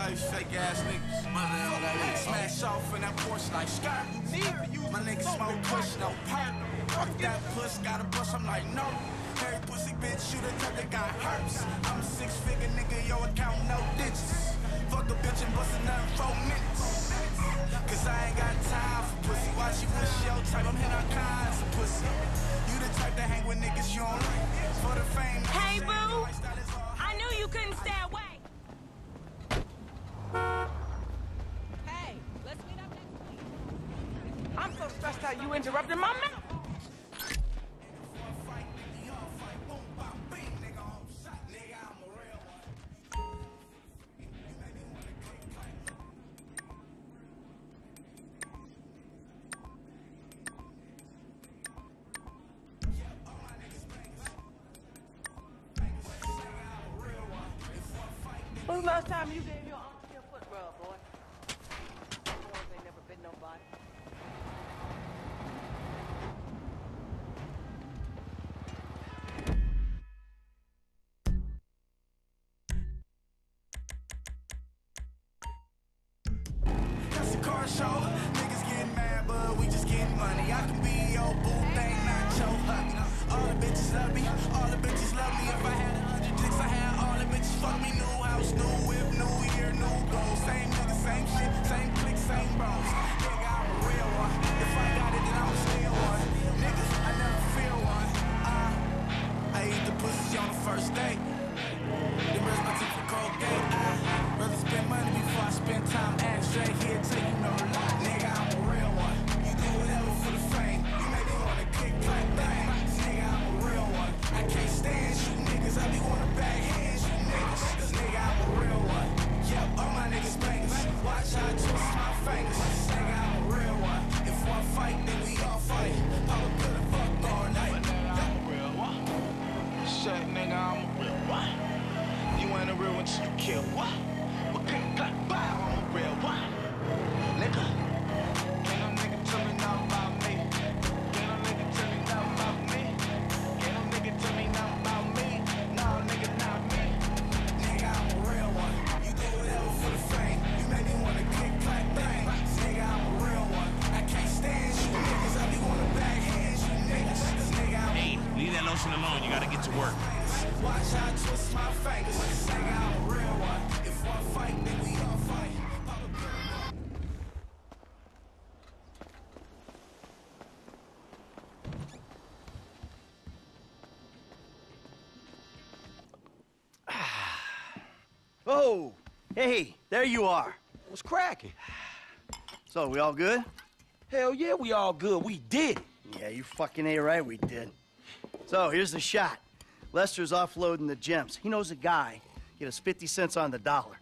all these fake ass niggas. Smash off in that Porsche like skirt. My niggas smoke push, no perk. If that puss got a bust, I'm like, no. Every pussy bitch shoot a type that got hurts. I'm a six-figure nigga, yo, account no digits. Fuck a bitch and bust another 4 minutes. Cause I ain't got time for pussy. Why she wish your type? I'm hitting all kinds of pussy. You the type to hang with niggas you don't like. For the fame. Hey, boo! I knew you couldn't stay away. Hey, let's meet up next week. I'm so stressed out you interrupted my mouth. When was the last time you gave your auntie a foot rub, boy? Boys ain't never been nobody. That's a car show. Niggas getting mad, but we just getting money. I can be your boo thing, not your hubby. All the bitches love me. All the bitches love me. If I had 100 dicks, I had all the bitches fuck me. New house, new whip, new year, new goals. Same nigga, same shit, same click, same bros. Nigga, I'm a real one. If I got it, then I'm still one. Niggas, I never feel one. I eat the pussy on the first date. Then brush my teeth for Colgate. Rather spend money before I spend time. Act straight here till you know the lie. Nigga, I'm a real one. You do whatever for the fame. You make me wanna kick, clap, bang. Nigga, I'm a real one. I can't stand you niggas. I be wanna bag hands, you niggas. Cause nigga, I'm a real one. Yep, all my niggas bangers. Watch how I twist my fingers. Nigga, I'm a real one. If one fight, then we all fight. I'ma put a fuck all night. Nigga, I'm a real one. Shit, nigga, I'm a real one. You ain't a real one till you kill what? But can't clap by, I'm a real one. Nigga, can't no nigga tell me nothing about me. Can't no nigga tell me nothing about me. Can't no nigga tell me nothing about me. No, nigga, not me. Nigga, I'm a real one. You do whatever for the fame. You make me wanna kick, clap, bang. Nigga, I'm a real one. I can't stand you niggas. I be wanna bag hands, you niggas. Cause nigga, I'm Hey, leave that lotion alone. You gotta get to work. watch how I twist my fingers. Nigga, I'm a real one. If one fight, then we all fight. Oh, hey, there you are. What's cracking? So, we all good? Hell yeah, we all good. We did it. Yeah, you fucking ain't right, we did. So, here's the shot. Lester's offloading the gems. He knows a guy. Get us 50 cents on the dollar.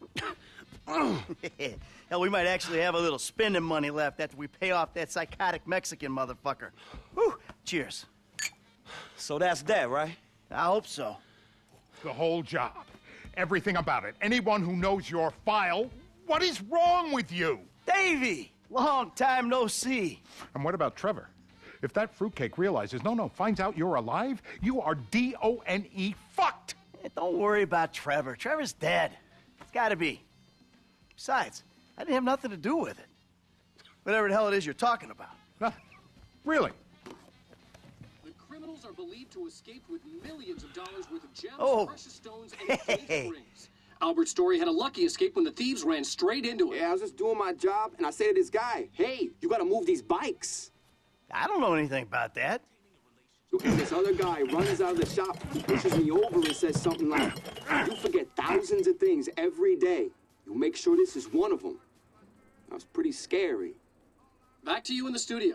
Hell, we might actually have a little spending money left after we pay off that psychotic Mexican motherfucker. Whew. Cheers. So that's that, right? I hope so. The whole job. Everything about it. Anyone who knows your file, what is wrong with you? Davey! Long time no see. And what about Trevor? If that fruitcake realizes, finds out you're alive, you are D-O-N-E fucked! Hey, don't worry about Trevor. Trevor's dead. It's gotta be. Besides, I didn't have nothing to do with it. Whatever the hell it is you're talking about. Huh? Really? The criminals are believed to escape with millions of dollars worth of gems, Oh. precious stones, and engagement rings. Albert Story had a lucky escape when the thieves ran straight into him. Yeah, I was just doing my job, and I say to this guy, hey, you gotta move these bikes. I don't know anything about that. And this other guy runs out of the shop, pushes me over and says something like, you forget thousands of things every day. You'll make sure this is one of them. That was pretty scary. Back to you in the studio.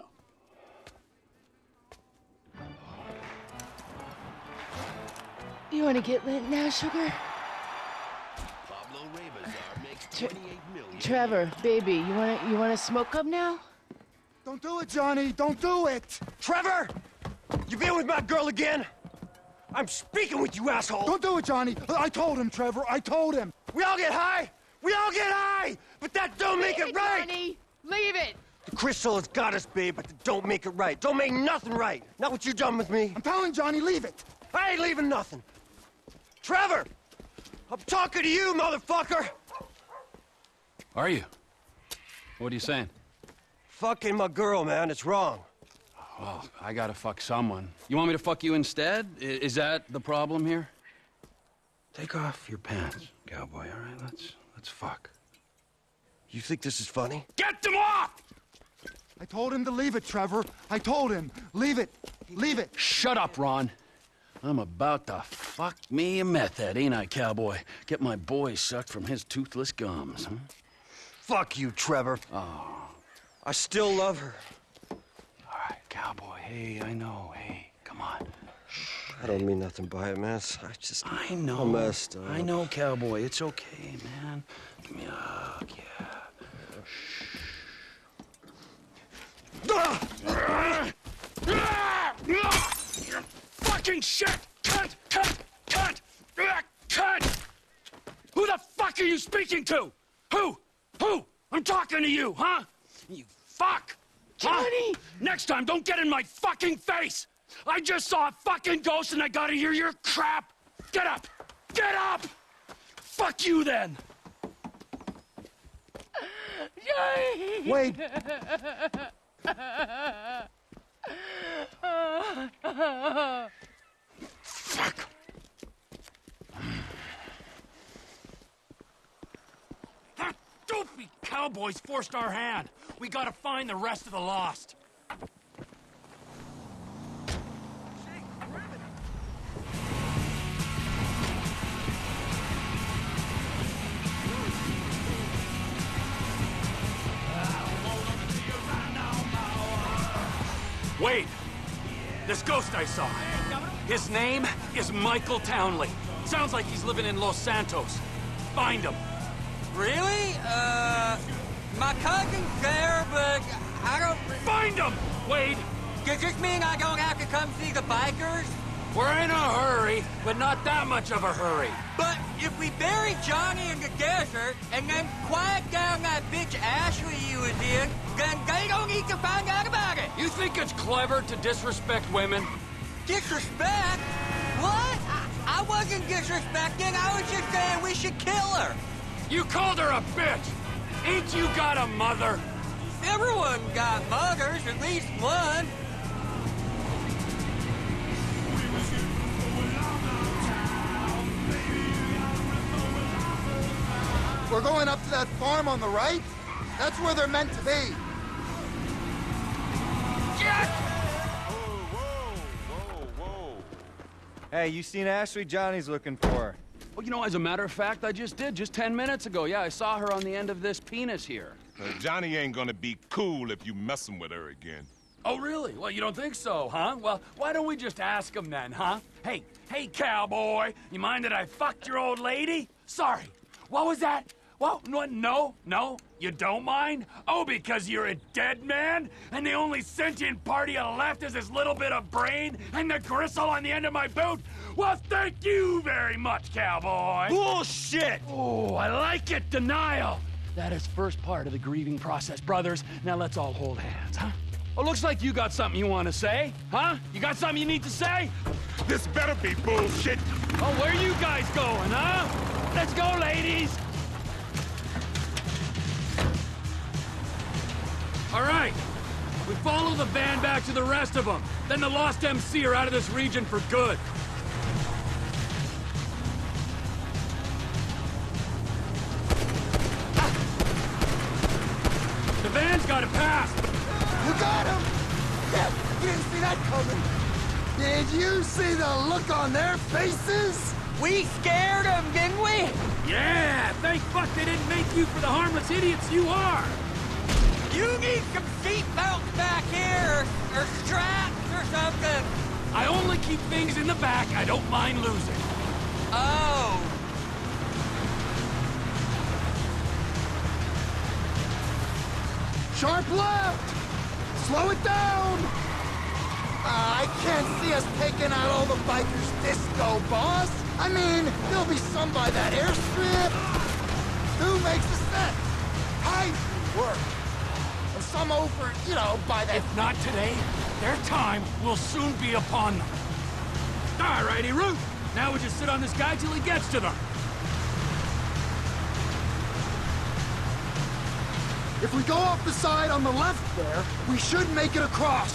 You want to get lit now, sugar? Pablo Rebazar makes 28 million. Trevor, baby, you wanna smoke up now? Don't do it, Johnny. Don't do it. Trevor! You been with my girl again? I'm speaking with you, asshole! Don't do it, Johnny. I told him, Trevor. I told him. We all get high! We all get high! But that don't make it right! Johnny! Leave it! The crystal has got us, babe, but that don't make it right. Don't make nothing right. Not what you done with me. I'm telling Johnny, leave it. I ain't leaving nothing. Trevor! I'm talking to you, motherfucker! Are you? What are you saying? Fucking my girl, man. It's wrong. Well, I gotta fuck someone. You want me to fuck you instead? Is that the problem here? Take off your pants, cowboy, all right? Let's fuck. You think this is funny? Get them off! I told him to leave it, Trevor. I told him. Leave it. Leave it. Shut up, Ron. I'm about to fuck me a meth head, ain't I, cowboy? Get my boy sucked from his toothless gums, huh? Fuck you, Trevor. Oh. I still love her. All right, cowboy. Hey, I know. Hey, come on. I don't mean nothing by it, man. I know. I'm messed up. I know, cowboy. It's okay, man. Give me a hug, yeah. Fucking shit! Cunt! Who the fuck are you speaking to? Who? I'm talking to you, huh? You fuck! Johnny! Huh? Next time, don't get in my fucking face! I just saw a fucking ghost and I gotta hear your crap! Get up! Get up! Fuck you then! Johnny! Wait. Fuck! That dopey cowboy's forced our hand. We gotta find the rest of the lost. Wait! This ghost I saw. His name is Michael Townley. Sounds like he's living in Los Santos. Find him. Really? My cousin's there, but I don't... Find him, Wade! Does this mean I don't have to come see the bikers? We're in a hurry, but not that much of a hurry. But if we bury Johnny in the desert and then quiet down that bitch Ashley he was in, then they don't need to find out about it. You think it's clever to disrespect women? Disrespect? What? I wasn't disrespecting. I was just saying we should kill her. You called her a bitch. Ain't you got a mother? Everyone got mothers, at least one. We're going up to that farm on the right? That's where they're meant to be. Hey, you seen Ashley? Johnny's looking for her. Well, you know, as a matter of fact, I just did, just 10 minutes ago. Yeah, I saw her on the end of this penis here. Johnny ain't gonna be cool if you messing with her again. Oh, really? Well, you don't think so, huh? Well, why don't we just ask him then, huh? Hey, cowboy, you mind that I fucked your old lady? Sorry. What was that? Well, no, you don't mind? Oh, because you're a dead man? And the only sentient part you left is this little bit of brain and the gristle on the end of my boot? Well, thank you very much, cowboy. Bullshit! Oh, I like it, denial. That is first part of the grieving process, brothers. Now let's all hold hands, huh? Well, looks like you got something you want to say, huh? You got something you need to say? This better be bullshit. Oh, where you guys going, huh? Let's go, ladies. All right, we follow the van back to the rest of them. Then the Lost MC are out of this region for good. The van's got to pass. You got him! Yeah, you didn't see that coming. Did you see the look on their faces? We scared them, didn't we? Yeah, thank fuck they didn't make you for the harmless idiots you are. You need some seatbelts back here, or straps or something. I only keep things in the back I don't mind losing. Oh. Sharp left! Slow it down! I can't see us taking out all the bikers' disco, boss. I mean, there'll be some by that airstrip. Who makes the set? Tight work. And some over, you know, by that... If not today, their time will soon be upon them. All righty, Root. Now we just sit on this guy till he gets to them. If we go off the side on the left there, we should make it across.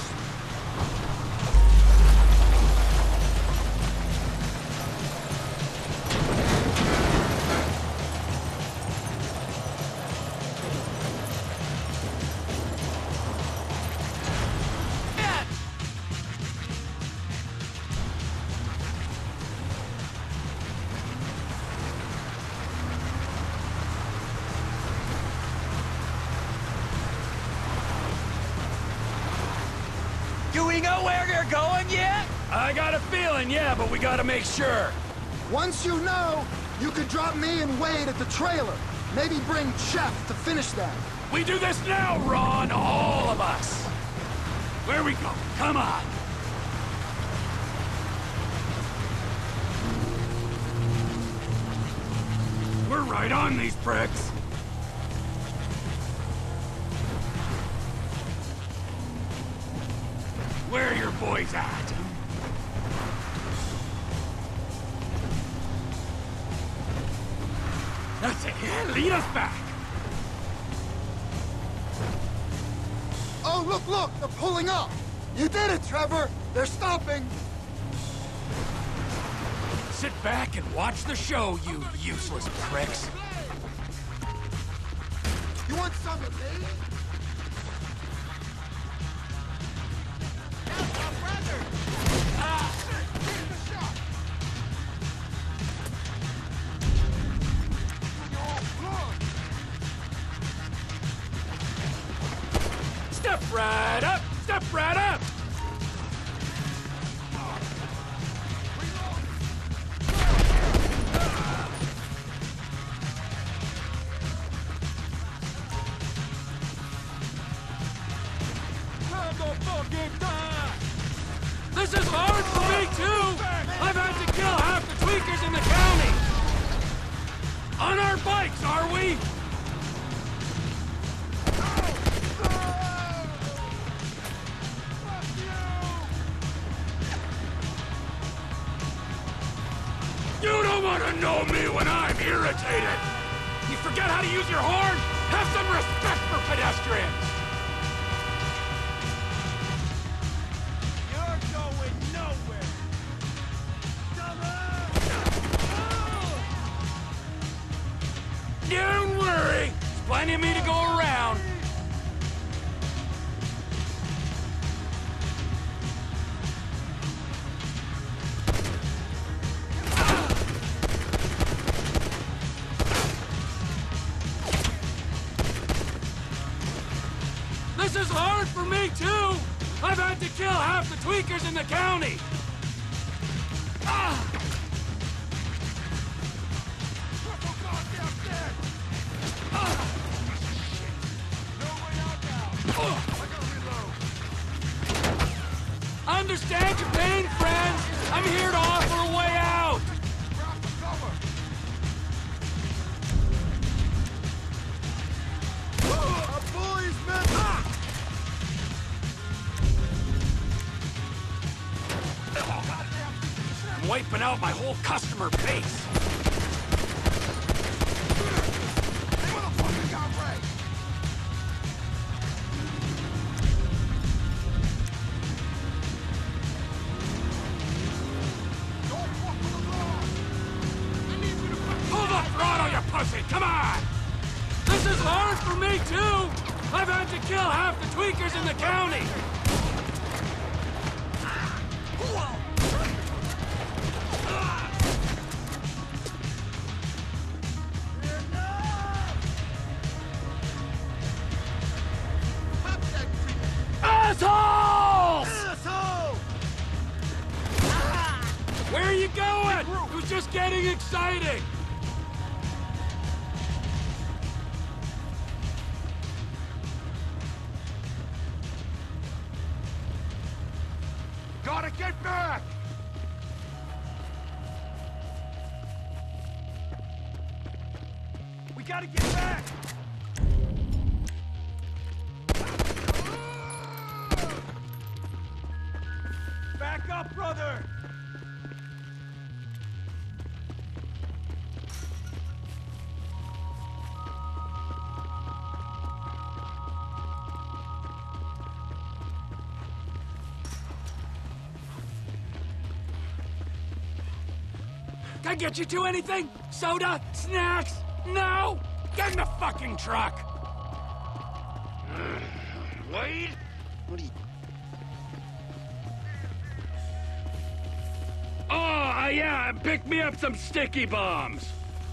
Do we know where they're going yet? I got a feeling, yeah, but we gotta make sure. Once you know, you could drop me and Wade at the trailer. Maybe bring Chef to finish that. We do this now, Ron, all of us. Where we go? Come on. We're right on these pricks. Where are your boys at? That's it. Yeah, lead us back. Oh, look, they're pulling up. You did it, Trevor. They're stopping. Sit back and watch the show, you useless pricks. You want some of me? Step right up! Step right up! This is hard for me, too! I've had to kill half the tweakers in the county! On our bikes, are we? You don't want to know me when I'm irritated! You forget how to use your horn? Have some respect for pedestrians! You're going nowhere. Don't worry! There's plenty of me to go around. This is hard for me, too! I've had to kill half the tweakers in the county! Ah! Understand your pain, friends! I'm here to offer a way out! I'm wiping out my whole customer base! Pull the throttle, you pussy! Come on! This is hard for me, too! I've had to kill half the tweakers in the county! Assholes! Asshole! Where are you going? It was just getting exciting! Gotta get back! We gotta get back! Back up, brother! Can I get you two anything? Soda? Snacks? No? Get in the fucking truck! Wade? What are you... Oh, yeah, and pick me up some sticky bombs.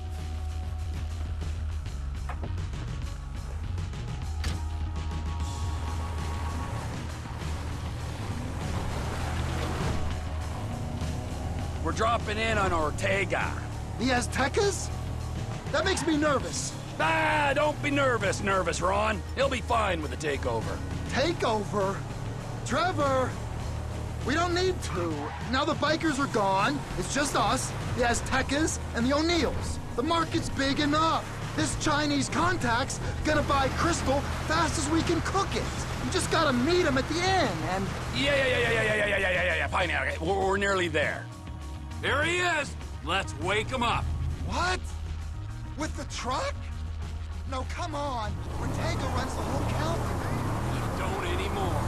We're dropping in on Ortega. The Aztecas? That makes me nervous. Ah, don't be nervous, Ron. He'll be fine with the takeover. Takeover? Trevor! We don't need to. Now the bikers are gone. It's just us, the Aztecas, and the O'Neills. The market's big enough. This Chinese contact's gonna buy Crystal fast as we can cook it. You just gotta meet him at the inn, and... Yeah. Fine, yeah, okay. We're nearly there. Here he is. Let's wake him up. What? With the truck? No, come on. Ortega runs the whole county. You don't anymore.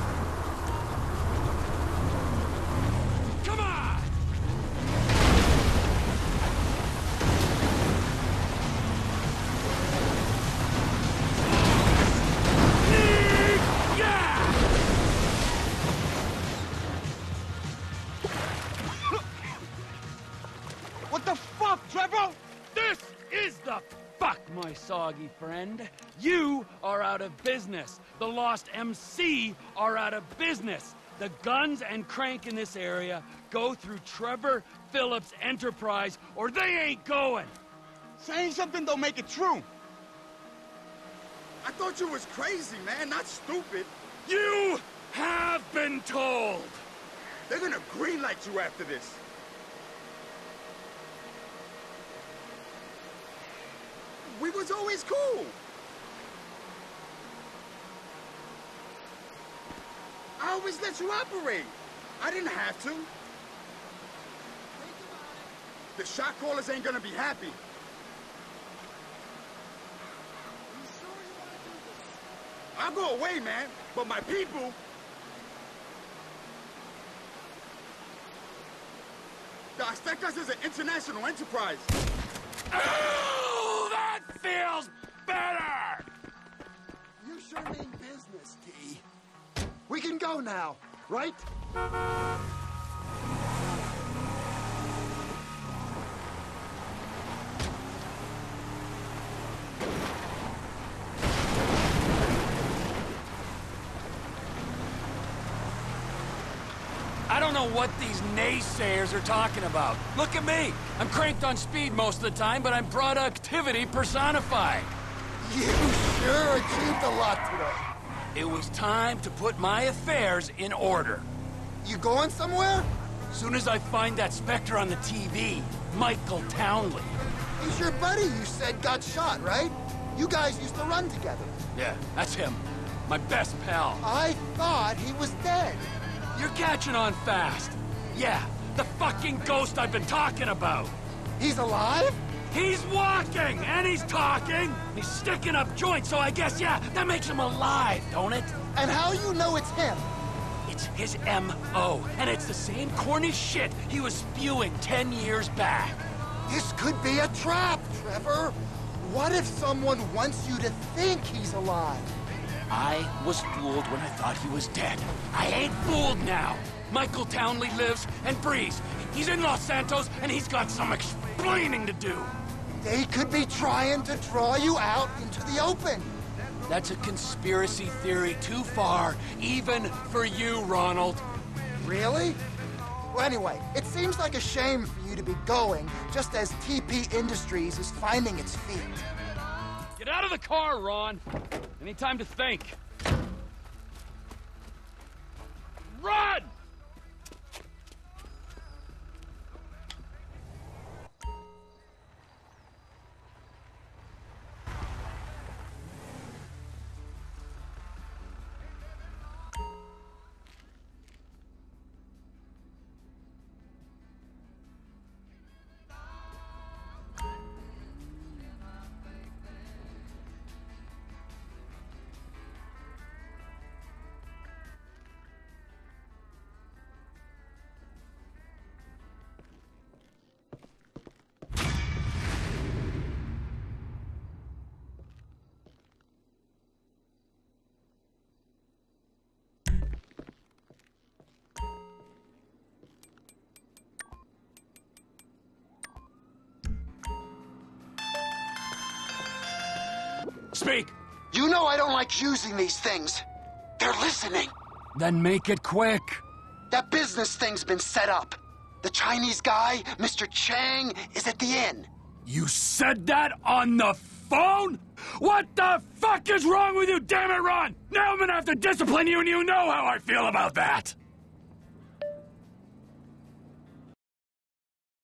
Come on! Yeah! What the fuck, Trevor? This is the fuck, my soggy friend. You are out of business. The Lost MC are out of business. The guns and crank in this area go through Trevor Phillips Enterprise, or they ain't going. Saying something don't make it true. I thought you was crazy, man, not stupid. You have been told. They're gonna greenlight you after this. We was always cool. I always let you operate. I didn't have to. The shot callers ain't gonna be happy. I'll go away, man, but my people... The Aztecas is an international enterprise. Oh, that feels better! You sure mean business, T. We can go now, right? I don't know what these naysayers are talking about. Look at me. I'm cranked on speed most of the time, but I'm productivity personified. You sure achieved a lot today. It was time to put my affairs in order. You going somewhere? Soon as I find that Spectre on the TV, Michael Townley. He's your buddy you said got shot, right? You guys used to run together. Yeah, that's him. My best pal. I thought he was dead. You're catching on fast. Yeah, the fucking ghost I've been talking about. He's alive? He's walking, and he's talking. He's sticking up joints, so I guess, yeah, that makes him alive, don't it? And how you know it's him? It's his M.O., and it's the same corny shit he was spewing 10 years back. This could be a trap, Trevor. What if someone wants you to think he's alive? I was fooled when I thought he was dead. I ain't fooled now. Michael Townley lives and breathes. He's in Los Santos, and he's got some explaining to do. They could be trying to draw you out into the open. That's a conspiracy theory too far, even for you, Ronald. Really? Well, anyway, it seems like a shame for you to be going, just as TP Industries is finding its feet. Get out of the car, Ron. Any time to think. Run! Speak. You know I don't like using these things. They're listening. Then make it quick. That business thing's been set up. The Chinese guy, Mr. Chang, is at the inn. You said that on the phone? What the fuck is wrong with you, damn it, Ron? Now I'm gonna have to discipline you, and you know how I feel about that.